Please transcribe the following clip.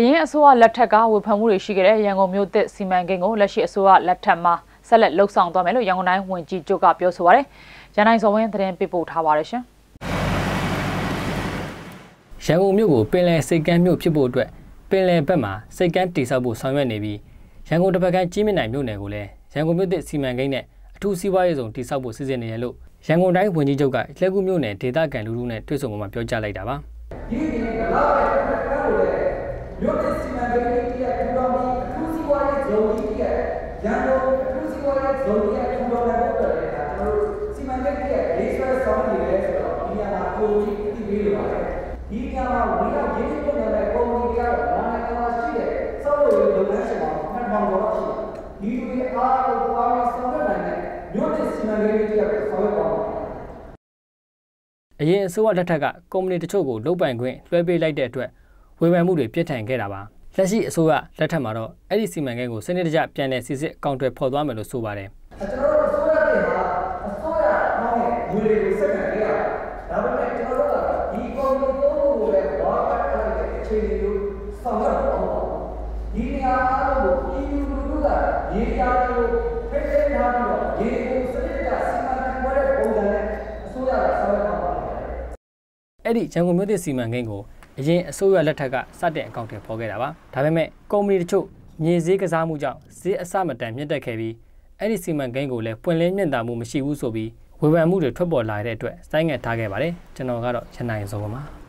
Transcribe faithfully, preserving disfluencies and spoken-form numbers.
အရင်အစိုးရလက်ထက်ကဝေဖန်မှုတွေရှိခဲ့တဲ့ရန်ကုန်မြို့သစ်စီမံကိန်းကိုလက်ရှိအစိုးရလက်ထက်မှာဆက်လက်လှုပ်ဆောင်သွားမယ်လို့ရန်ကုန်တိုင်းဝန်ကြီးချုပ်ကပြောဆိုပါတယ်။ရန်တိုင်းစောဝင်းသတင်းပေးပို့ထားပါတယ်ရှင်။ရန်ကုန်မြို့ကိုပင်လယ်စိတ်ကမ်းမြို့ဖြစ်ဖို့အတွက်ပင်လယ်ဘက်မှာစိတ်ကမ်းတည်ဆောက်ဖို့ဆောင်ရွက်နေပြီးရန်ကုန်တစ်ဖက်ကကြီးမြင့်နိုင်မြို့နယ်ကိုလည်းရန်ကုန်မြို့သစ်စီမံကိန်းနဲ့အထူးစီးပွားရေးဆောင်တည်ဆောက်ဖို့စီစဉ်နေရလို့ရန်ကုန်တိုင်းဝန်ကြီးချုပ်ကလက်ကူမြို့နယ်ဒေသခံလူထုနဲ့တွေ့ဆုံမှုမှာပြောကြားလိုက်တာပါ။ဒီနေ့ကလာတဲ့ဘက်ကလည်းမြို့သစ်စီမံကိန်းကြီးရဲ့ထူထောင်ပြီးအထူးစီးပွားရေးဇုံကြီးရဲ့ရန်ကုန်အထူးစီးပွားရေးဇုံကြီးရဲ့ထူထောင်တဲ့ဘက်တွေလည်းကျွန်တော်တို့စီမံကိန်းကြီးရဲ့ base ဆောင်းနေတယ်ဆိုတော့ဒီညမှာပုံကြီးအတိပေးလို့ပါတယ်။ဒီညမှာဝင်ရောက်ရင်းနှီးမြှုပ်နှံတဲ့ပုံကြီးကတော့နာမည်ကရှိတဲ့စောက်လို့လုပ်ငန်းရှင်ပေါင်းနှစ်ထောင်ကျော်ရှိတယ်။ဒီလူတွေအားလုံးပေါင်းဆောင်ရွက်နိုင်တဲ့မြို့သစ်စီမံကိန်းကြီးရဲ့ဆောင်ရွက်ပါမယ်အရင်အစိုးရလက်ထက်ကကုမ္ပဏီတချို့ကိုလုတ်ပိုင်ခွင့်လွှဲပေးလိုက်တဲ့အတွက်ဝေဖန်မှုတွေပြစ်ထန်ခဲ့တာပါလက်ရှိအစိုးရလက်ထက်မှာတော့အဲ့ဒီစီမံကိန်းကိုစနစ်တကျပြန်လည်စစ်စစ်အကောင့်တွေဖော်သွားမယ်လို့ဆိုပါတယ်ကျွန်တော်တို့အစိုးရတွေဟာအစိုးရဟောင်းရဲ့ငွေတွေကိုစက်ခံခဲ့ရတာဒါပေမဲ့ကျွန်တော်တို့ကဒီကုမ္ပဏီသုံးခုကိုလည်းဝါပတ်ထားတဲ့အခြေအနေကိုဆောင်ရွက်အောင်ဒီနေရာအားလုံးကိုပြည်သူလူထုကရေရာတွေကိုဖိတ်သိမ်းထားပြီးတော့ရေကိုစနစ်တကျစီမံခန့်ခွဲတဲ့ပုံစံနဲ့အစိုးရကဆောင်ရွက်အောင်အဲ့ဒီရန်ကုန်မြို့သစ်စီမံကိန်းကိုအရင်အစိုးရလက်ထက်ကစတင်အကောင့်တွေဖော်ခဲ့တာပါဒါပေမဲ့ကုမ္ပဏီတချို့မြေဈေးကစားမှုကြောင့်ဈေးအဆမတန်မြင့်တက်ခဲ့ပြီးအဲ့ဒီစီမံကိန်းကိုလည်းပွင့်လင်းမြင့်တာမှုမရှိဘူးဆိုပြီးဝေဖန်မှုတွေထွက်ပေါ်လာတဲ့အတွက်စိုင်းငံ့ထားခဲ့ပါတယ်ကျွန်တော်ကတော့ရန်နိုင်စောပါ